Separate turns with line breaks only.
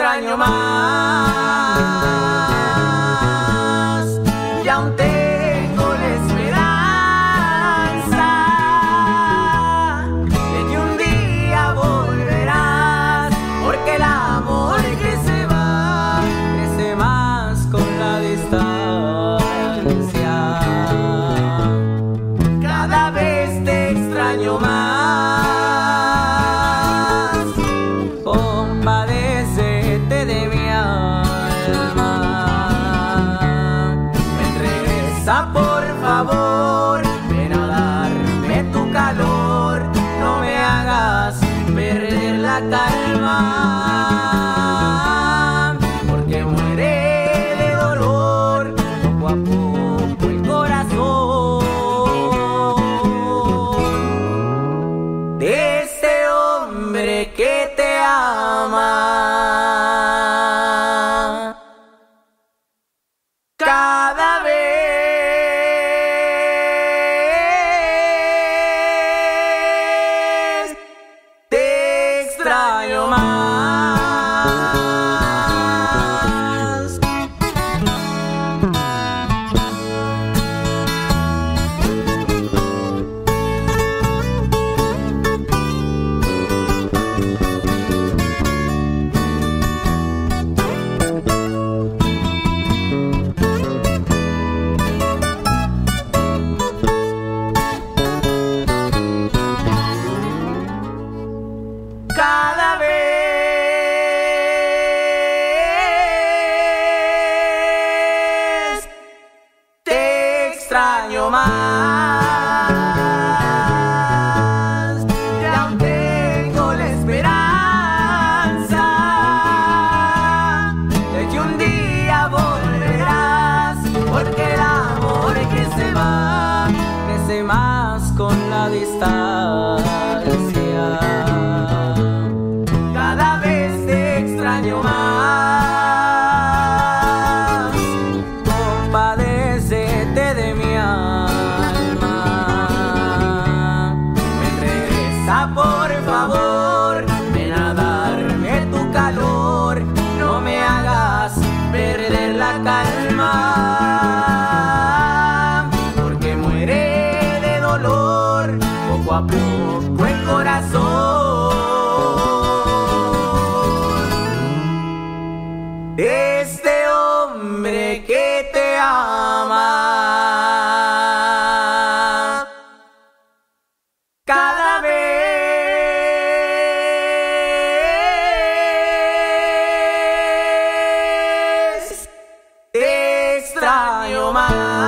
extraño más y aún tengo la esperanza de que un día volverás, porque el amor que se va crece más con la distancia. Cada vez te extraño más, compadécete de mi alma. Ven, regresa por favor, ven a darme tu calor, no me hagas perder la calma, porque muere de dolor poco a poco el corazón de este hombre que te ama. Cada vez te extraño más. Cada vez te extraño más y aún tengo la esperanza de que un día volverás, porque el amor que se va crece más con la distancia. Cada vez te extraño más, compadécete de mi alma. Ven, regresa por favor, ven a darme tu calor, no me hagas perder la calma, porque muere de dolor poco a poco el corazón de este hombre que te ama. Cada vez te extraño más.